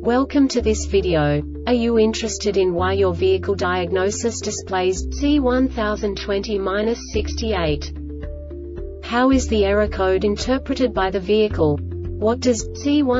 Welcome to this video. Are you interested in why your vehicle diagnosis displays C1020-68? How is the error code interpreted by the vehicle? What does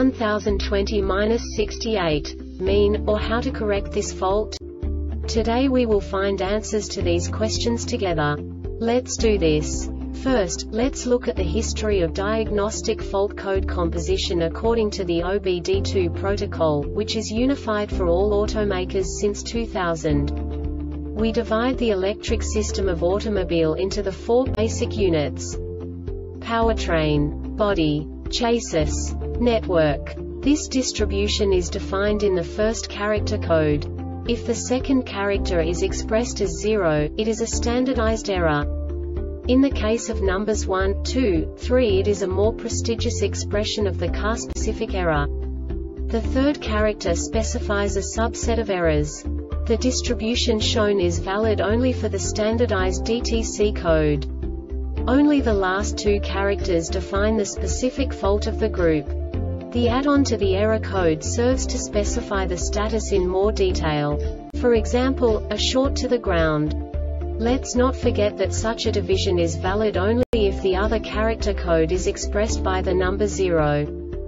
C1020-68 mean, or how to correct this fault? Today we will find answers to these questions together. Let's do this. First, let's look at the history of diagnostic fault code composition according to the OBD2 protocol, which is unified for all automakers since 2000. We divide the electric system of automobile into the four basic units: powertrain, body, chassis, network. This distribution is defined in the first character code. If the second character is expressed as 0, it is a standardized error. In the case of numbers 1, 2, 3, it is a more prestigious expression of the car-specific error. The third character specifies a subset of errors. The distribution shown is valid only for the standardized DTC code. Only the last two characters define the specific fault of the group. The add-on to the error code serves to specify the status in more detail. For example, a short to the ground. Let's not forget that such a division is valid only if the other character code is expressed by the number 0.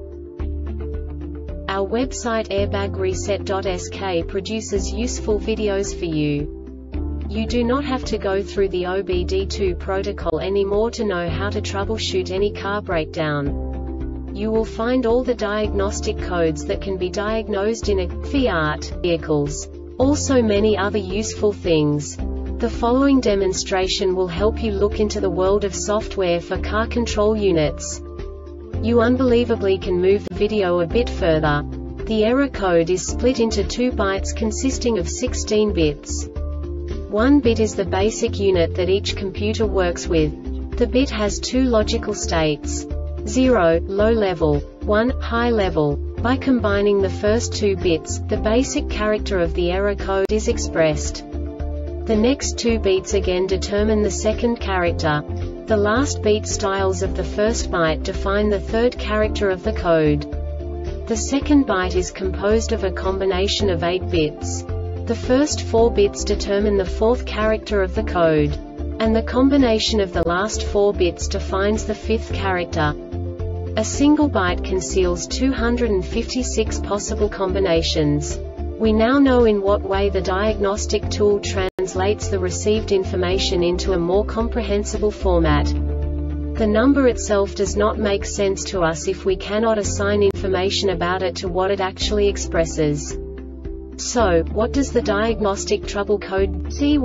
Our website airbagreset.sk produces useful videos for you. You do not have to go through the OBD2 protocol anymore to know how to troubleshoot any car breakdown. You will find all the diagnostic codes that can be diagnosed in a Fiat vehicles. Also many other useful things. The following demonstration will help you look into the world of software for car control units. You unbelievably can move the video a bit further. The error code is split into 2 bytes consisting of 16 bits. 1 bit is the basic unit that each computer works with. The bit has 2 logical states: 0, low level, 1, high level. By combining the first 2 bits, the basic character of the error code is expressed. The next 2 beats again determine the second character. The last beat styles of the first byte define the third character of the code. The second byte is composed of a combination of 8 bits. The first 4 bits determine the fourth character of the code. And the combination of the last 4 bits defines the fifth character. A single byte conceals 256 possible combinations. We now know in what way the diagnostic tool translates the received information into a more comprehensible format. The number itself does not make sense to us if we cannot assign information about it to what it actually expresses. So, what does the diagnostic trouble code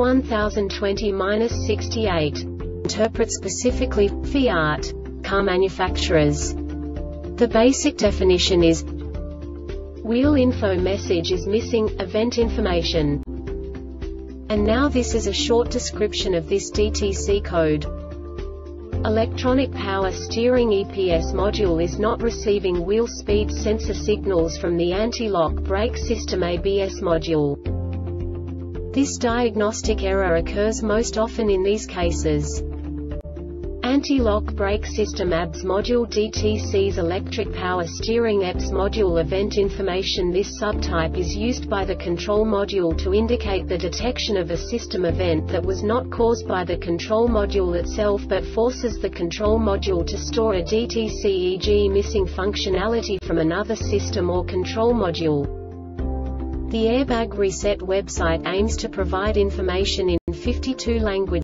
C1020-68 interpret specifically for Fiat car manufacturers? The basic definition is: wheel info message is missing, event information. And now this is a short description of this DTC code. Electronic power steering EPS module is not receiving wheel speed sensor signals from the anti-lock brake system ABS module. This diagnostic error occurs most often in these cases: anti-lock brake system ABS module DTC's electric power steering EPS module event information. This subtype is used by the control module to indicate the detection of a system event that was not caused by the control module itself but forces the control module to store a DTC, e.g. missing functionality from another system or control module. The Airbag Reset website aims to provide information in 52 languages.